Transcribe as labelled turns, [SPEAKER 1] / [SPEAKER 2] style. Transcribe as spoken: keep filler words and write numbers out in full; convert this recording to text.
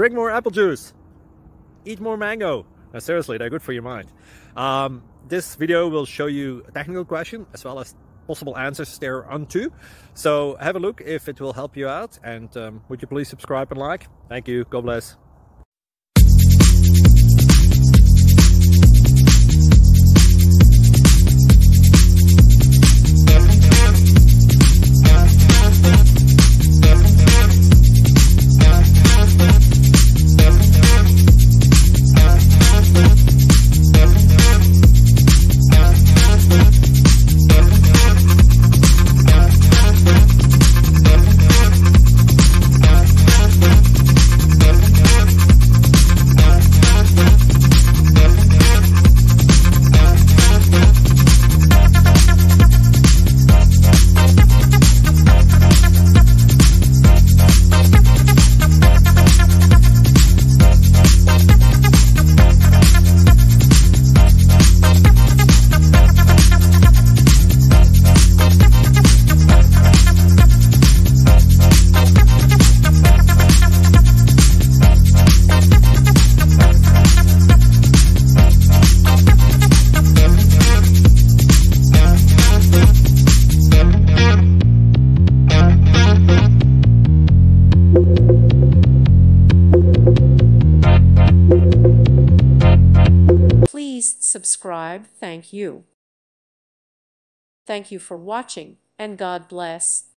[SPEAKER 1] drink more apple juice, eat more mango. No, seriously, they're good for your mind. Um, this video will show you a technical question as well as possible answers thereunto. So have a look if it will help you out, and um, would you please subscribe and like? Thank you. God bless.
[SPEAKER 2] Please subscribe. Thank you. Thank you for watching, and God bless.